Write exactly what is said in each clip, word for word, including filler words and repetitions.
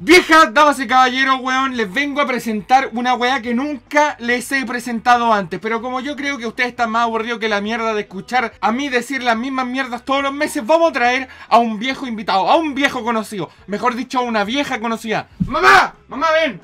Viejas, damas y caballeros, weón, les vengo a presentar una weá que nunca les he presentado antes. Pero como yo creo que ustedes están más aburridos que la mierda de escuchar a mí decir las mismas mierdas todos los meses, vamos a traer a un viejo invitado, a un viejo conocido. Mejor dicho, a una vieja conocida. ¡Mamá! ¡Mamá, ven!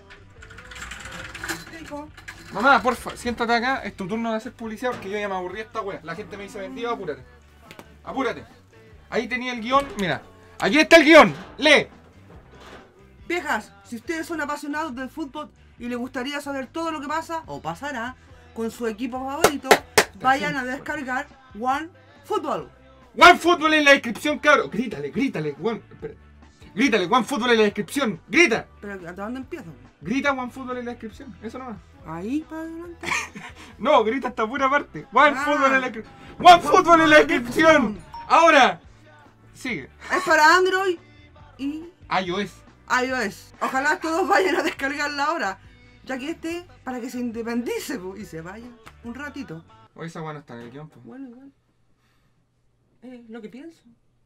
Mamá, porfa, siéntate acá, es tu turno de hacer publicidad porque yo ya me aburrí de esta weá. La gente me dice vendido, apúrate. Apúrate. Ahí tenía el guión, mira. Aquí está el guión, lee. Viejas, si ustedes son apasionados del fútbol y les gustaría saber todo lo que pasa o pasará con su equipo favorito, vayan a descargar OneFootball. OneFootball en la descripción, cabrón. Grítale, grítale, One. Espera. Grítale, OneFootball en la descripción. Grita. Pero ¿hasta dónde empiezo? Grita OneFootball en la descripción. Eso nomás. Ahí para adelante. No, grita hasta pura parte. OneFootball Ah. en la descripción. OneFootball en la descripción. Ahora. Sigue. Es para Android y iOS. iOS. Ojalá todos vayan a descargarla ahora, ya que este, para que se independice po, y se vaya un ratito. O esa weá no está en el guión, pues. Bueno, igual. Eh, lo que pienso.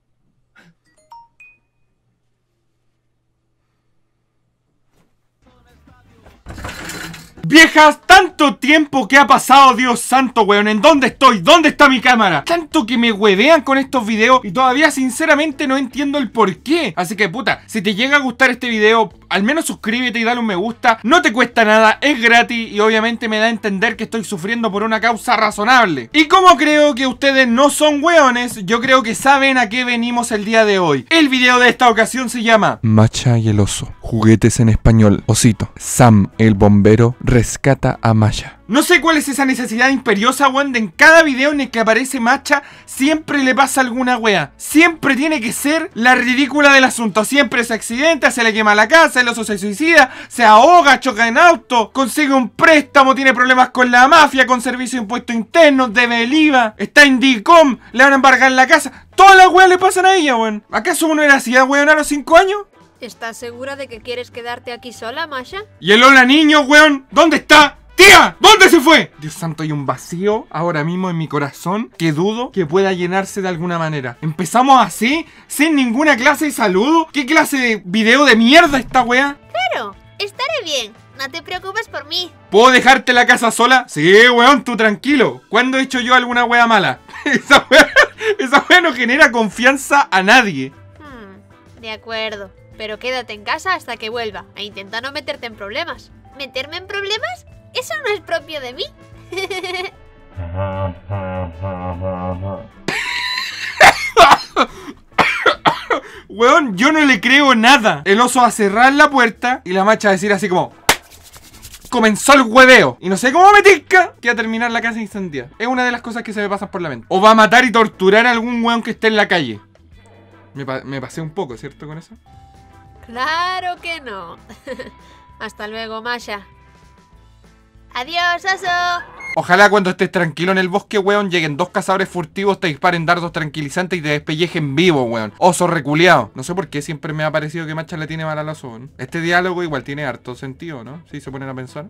Viejas, tanto tiempo que ha pasado, Dios santo, weón. ¿En dónde estoy? ¿Dónde está mi cámara? Tanto que me huevean con estos videos y todavía sinceramente no entiendo el por qué. Así que puta, si te llega a gustar este video, al menos suscríbete y dale un me gusta. No te cuesta nada, es gratis y obviamente me da a entender que estoy sufriendo por una causa razonable. Y como creo que ustedes no son weones, yo creo que saben a qué venimos el día de hoy. El video de esta ocasión se llama Masha y el oso. Juguetes en español. Osito. Sam, el bombero, rescata a Masha. No sé cuál es esa necesidad imperiosa, weón, de en cada video en el que aparece Masha siempre le pasa alguna wea. Siempre tiene que ser la ridícula del asunto. Siempre se accidenta, se le quema la casa, el oso se suicida, se ahoga, choca en auto, consigue un préstamo, tiene problemas con la mafia, con servicios de impuestos internos, debe el I V A, está en DICOM, le van a embargar la casa. Todas las weas le pasan a ella, weón. ¿Acaso uno era así, weón, a los cinco años? ¿Estás segura de que quieres quedarte aquí sola, Masha? Y el hola niño, weón, ¿dónde está? ¡Tía! ¿Dónde se fue? Dios santo, hay un vacío ahora mismo en mi corazón que dudo que pueda llenarse de alguna manera. ¿Empezamos así? ¿Sin ninguna clase de saludo? ¿Qué clase de video de mierda esta wea? Claro, estaré bien. No te preocupes por mí. ¿Puedo dejarte la casa sola? Sí, weón, tú tranquilo. ¿Cuándo he hecho yo alguna wea mala? Esa wea, esa wea no genera confianza a nadie. Hmm, de acuerdo. Pero quédate en casa hasta que vuelva. E intenta no meterte en problemas. ¿Meterme en problemas? Eso no es propio de mí. Weón, yo no le creo nada. El oso a cerrar la puerta y la Masha a decir así como... Comenzó el hueveo. Y no sé cómo me tinca que va a terminar la casa incendiada. Es una de las cosas que se me pasan por la mente. O va a matar y torturar a algún weón que esté en la calle. Me, pa me pasé un poco, ¿cierto con eso? Claro que no. Hasta luego, Masha. Adiós, oso. Ojalá cuando estés tranquilo en el bosque, weón, lleguen dos cazadores furtivos, te disparen dardos tranquilizantes y te despellejen vivo, weón. Oso reculeado. No sé por qué siempre me ha parecido que Masha le tiene mal al oso, weón. Este diálogo igual tiene harto sentido, ¿no? Si se ponen a pensar.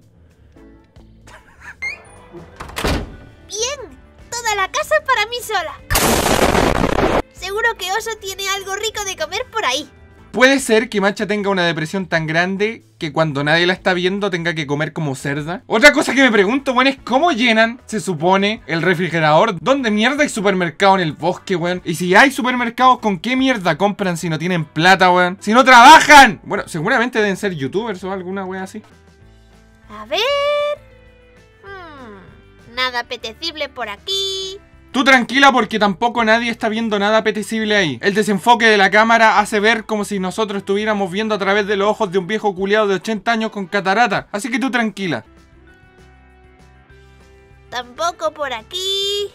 Bien, toda la casa para mí sola. Seguro que oso tiene algo rico de comer por ahí. ¿Puede ser que Masha tenga una depresión tan grande que cuando nadie la está viendo tenga que comer como cerda? Otra cosa que me pregunto, weón, es cómo llenan, se supone, el refrigerador. ¿Dónde mierda hay supermercado en el bosque, weón? Y si hay supermercados, ¿con qué mierda compran si no tienen plata, weón? ¡Si no trabajan! Bueno, seguramente deben ser youtubers o alguna weón así. A ver... Hmm, nada apetecible por aquí. Tú tranquila porque tampoco nadie está viendo nada apetecible ahí. El desenfoque de la cámara hace ver como si nosotros estuviéramos viendo a través de los ojos de un viejo culiado de ochenta años con catarata. Así que tú tranquila. Tampoco por aquí.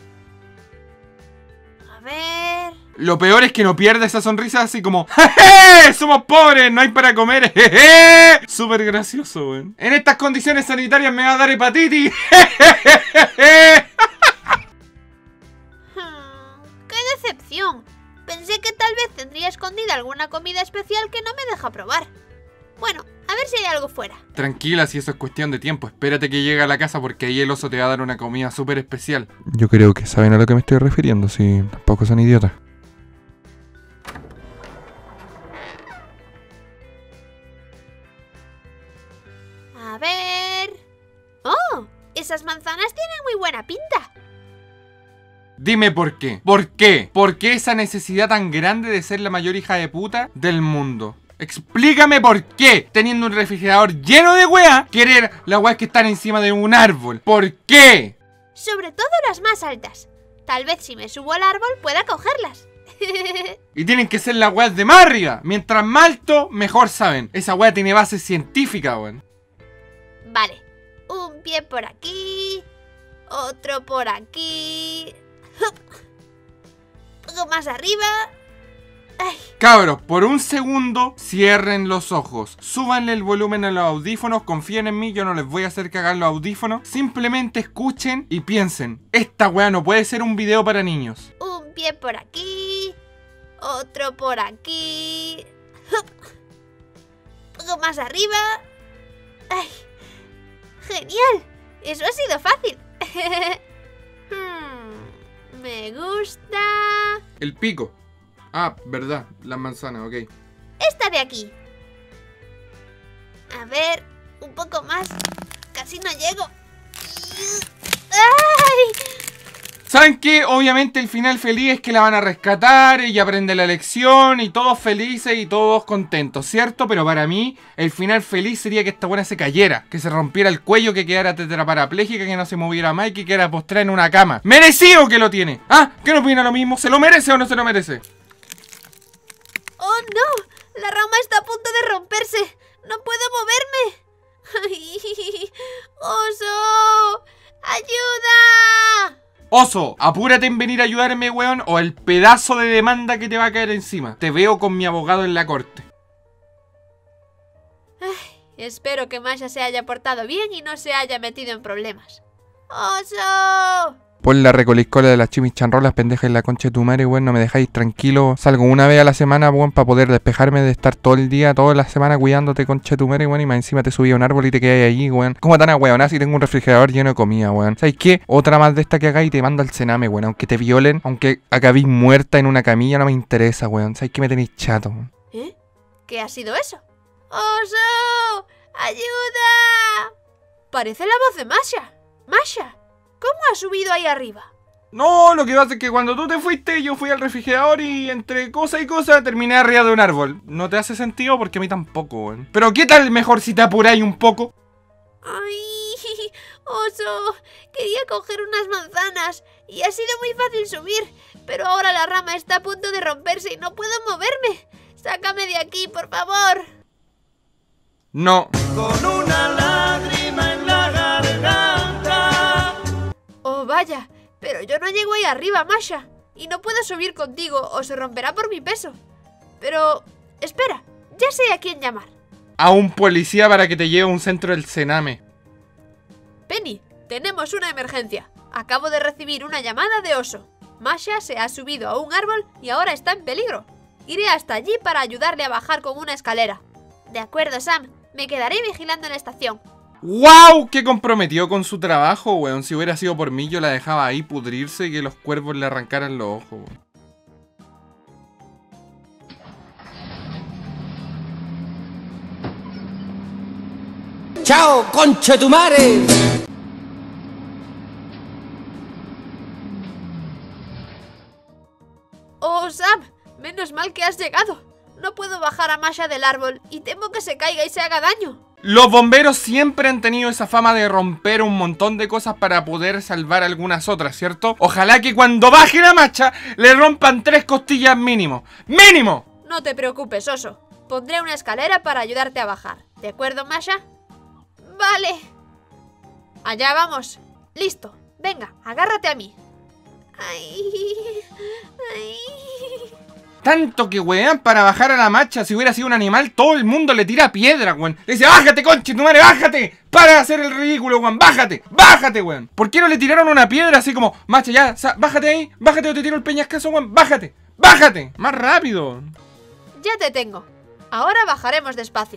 A ver... Lo peor es que no pierde esa sonrisa así como ¡jeje! ¡Somos pobres! ¡No hay para comer! ¡Jeje! Súper gracioso, weón. En estas condiciones sanitarias me va a dar hepatitis. ¡Jejeje! Decepción. Pensé que tal vez tendría escondida alguna comida especial que no me deja probar. Bueno, a ver si hay algo fuera. Tranquila, si eso es cuestión de tiempo. Espérate que llegue a la casa porque ahí el oso te va a dar una comida súper especial. Yo creo que saben a lo que me estoy refiriendo, si tampoco son idiotas. A ver... ¡Oh! Esas manzanas tienen muy buena pinta. Dime por qué. ¿Por qué? ¿Por qué esa necesidad tan grande de ser la mayor hija de puta del mundo? Explícame por qué, teniendo un refrigerador lleno de weas, querer las weas que están encima de un árbol. ¿Por qué? Sobre todo las más altas. Tal vez si me subo al árbol pueda cogerlas. Y tienen que ser las weas de más arriba. Mientras más alto, mejor saben. Esa wea tiene base científica, weón. Vale. Un pie por aquí. Otro por aquí. Un poco más arriba. Ay. Cabros, por un segundo, cierren los ojos. Súbanle el volumen a los audífonos. Confíen en mí, yo no les voy a hacer cagar los audífonos. Simplemente escuchen y piensen. Esta weá no puede ser un video para niños. Un pie por aquí. Otro por aquí. Un poco más arriba. Ay. ¡Genial! Eso ha sido fácil. hmm, me gusta... El pico. Ah, verdad, las manzanas, ok. Esta de aquí. A ver, un poco más. Casi no llego. ¡Ay! ¿Saben qué? Obviamente el final feliz es que la van a rescatar, ella aprende la lección y todos felices y todos contentos, ¿cierto? Pero para mí el final feliz sería que esta buena se cayera, que se rompiera el cuello, que quedara tetraparapléjica, que no se moviera más y que quedara postrada en una cama. ¡Merecido que lo tiene! ¿Ah? ¿Qué no opina lo mismo? ¿Se lo merece o no se lo merece? ¡Oh no! La rama está a punto de romperse. ¡No puedo moverme! ¡Ay! ¡Oso! ¡Ayuda! Oso, apúrate en venir a ayudarme, weón, o el pedazo de demanda que te va a caer encima. Te veo con mi abogado en la corte. Ay, espero que Masha se haya portado bien y no se haya metido en problemas. ¡Oso! Pon la recoliscola de las chimichanrolas, pendeja, en la concha de tu madre, weón, no me dejáis tranquilo. Salgo una vez a la semana, weón, para poder despejarme de estar todo el día, toda la semana cuidándote, concha de tu madre, weón, y más encima te subí a un árbol y te quedáis allí, weón. ¿Cómo tan a weón? Así tengo un refrigerador lleno de comida, weón. ¿Sabes qué? Otra más de esta que hagáis y te mando al cename, weón. Aunque te violen, aunque acabéis muerta en una camilla, no me interesa, weón. ¿Sabes qué? Me tenéis chato, weón. ¿Eh? ¿Qué ha sido eso? ¡Oso! ¡Ayuda! Parece la voz de Masha. Masha, ¿cómo has subido ahí arriba? No, lo que pasa es que cuando tú te fuiste, yo fui al refrigerador y entre cosa y cosa terminé arriba de un árbol. No te hace sentido porque a mí tampoco, weón. Pero ¿qué tal mejor si te apuráis un poco? ¡Ay! ¡Oso! Quería coger unas manzanas y ha sido muy fácil subir, pero ahora la rama está a punto de romperse y no puedo moverme. ¡Sácame de aquí, por favor! No. Con una lágrima en la garganta. ¡Oh, vaya! Pero yo no llego ahí arriba, Masha. Y no puedo subir contigo o se romperá por mi peso. Pero... espera, ya sé a quién llamar. A un policía para que te lleve a un centro del cename. Penny, tenemos una emergencia. Acabo de recibir una llamada de Oso. Masha se ha subido a un árbol y ahora está en peligro. Iré hasta allí para ayudarle a bajar con una escalera. De acuerdo, Sam. Me quedaré vigilando en la estación. ¡Wow! ¡Qué comprometido con su trabajo, weón! Si hubiera sido por mí, yo la dejaba ahí pudrirse y que los cuervos le arrancaran los ojos, weón. ¡Chao, conchetumare! ¡Oh, Sam! Menos mal que has llegado. No puedo bajar a Masha del árbol y temo que se caiga y se haga daño. Los bomberos siempre han tenido esa fama de romper un montón de cosas para poder salvar algunas otras, ¿cierto? Ojalá que cuando baje la Masha le rompan tres costillas mínimo. ¡Mínimo! No te preocupes, Oso. Pondré una escalera para ayudarte a bajar. ¿De acuerdo, Masha? Vale. Allá vamos. Listo. Venga, agárrate a mí. Ay, ay. Tanto que weón para bajar a la Masha. Si hubiera sido un animal, todo el mundo le tira piedra, weón. Le dice, bájate, conche tu madre, bájate. Para de hacer el ridículo, weón. Bájate, bájate, weón. ¿Por qué no le tiraron una piedra así como, Masha, ya, bájate ahí, bájate o te tiro el peñascazo, weón. Bájate, bájate. Más rápido. Ya te tengo. Ahora bajaremos despacio.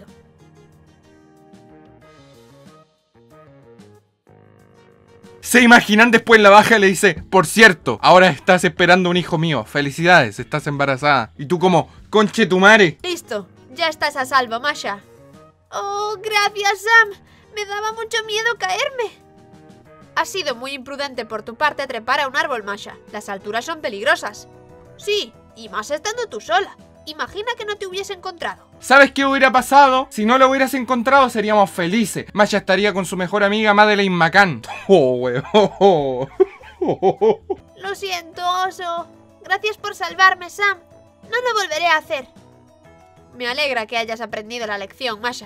Se imaginan después la baja y le dice, por cierto, ahora estás esperando un hijo mío. Felicidades, estás embarazada. Y tú como, conche tu madre. Listo. Ya estás a salvo, Masha. Oh, gracias, Sam. Me daba mucho miedo caerme. Ha sido muy imprudente por tu parte trepar a un árbol, Masha. Las alturas son peligrosas. Sí, y más estando tú sola. Imagina que no te hubiese encontrado. ¿Sabes qué hubiera pasado? Si no lo hubieras encontrado, seríamos felices. Masha estaría con su mejor amiga Madeleine McCann. Oh, weón. Oh, oh, oh. Lo siento, oso. Gracias por salvarme, Sam. No lo volveré a hacer. Me alegra que hayas aprendido la lección, Masha.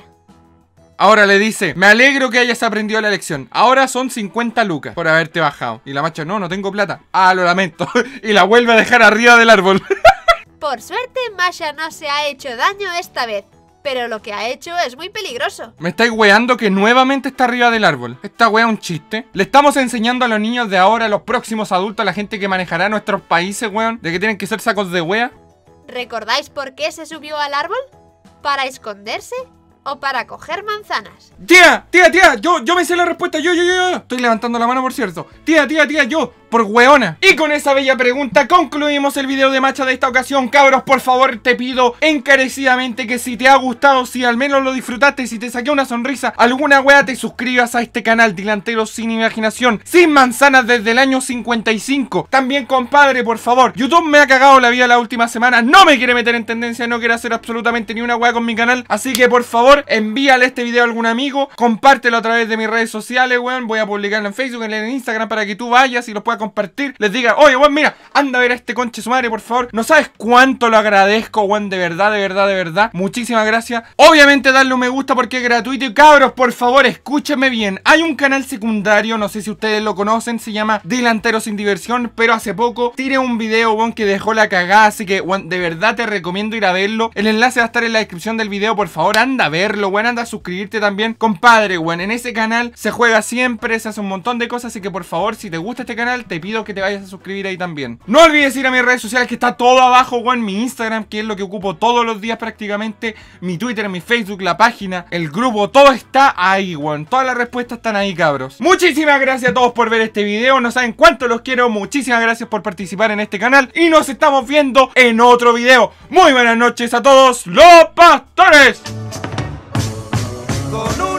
Ahora le dice, me alegro que hayas aprendido la lección. Ahora son cincuenta lucas por haberte bajado. Y la Masha, no, no tengo plata. Ah, lo lamento. Y la vuelve a dejar arriba del árbol. Por suerte, Masha no se ha hecho daño esta vez. Pero lo que ha hecho es muy peligroso. Me estáis weando que nuevamente está arriba del árbol. Esta wea es un chiste. Le estamos enseñando a los niños de ahora, a los próximos adultos, a la gente que manejará nuestros países, weón, de que tienen que ser sacos de wea. ¿Recordáis por qué se subió al árbol? ¿Para esconderse o para coger manzanas? Tía, tía, tía, yo, yo me sé la respuesta. Yo, yo, yo, yo. Estoy levantando la mano, por cierto. Tía, tía, tía, yo. Por weona. Y con esa bella pregunta concluimos el video de Masha de esta ocasión. Cabros, por favor, te pido encarecidamente que si te ha gustado, si al menos lo disfrutaste, si te saqué una sonrisa, alguna wea, te suscribas a este canal Delanteros sin imaginación, sin manzanas desde el año cincuenta y cinco. También, compadre, por favor, YouTube me ha cagado la vida la última semana. No me quiere meter en tendencia, no quiere hacer absolutamente ni una wea con mi canal. Así que, por favor, envíale este video a algún amigo, compártelo a través de mis redes sociales, weón. Voy a publicarlo en Facebook, en Instagram, para que tú vayas y lo puedas compartir, les diga, oye, weón, mira, anda a ver a este conche su madre, por favor. No sabes cuánto lo agradezco, weón, de verdad, de verdad, de verdad. Muchísimas gracias. Obviamente darle un me gusta porque es gratuito. Y cabros, por favor, escúchenme bien. Hay un canal secundario, no sé si ustedes lo conocen, se llama Delanteros sin diversión, pero hace poco tiré un video, weón, que dejó la cagada. Así que, weón, de verdad te recomiendo ir a verlo. El enlace va a estar en la descripción del video, por favor, anda a verlo, weón, anda a suscribirte también. Compadre, weón, en ese canal se juega siempre, se hace un montón de cosas. Así que, por favor, si te gusta este canal, te pido que te vayas a suscribir ahí también. No olvides ir a mis redes sociales, que está todo abajo, weón. Mi Instagram, que es lo que ocupo todos los días prácticamente. Mi Twitter, mi Facebook, la página, el grupo, todo está ahí, weón. Todas las respuestas están ahí, cabros. Muchísimas gracias a todos por ver este video. No saben cuánto los quiero. Muchísimas gracias por participar en este canal. Y nos estamos viendo en otro video. Muy buenas noches a todos los pastores. Con un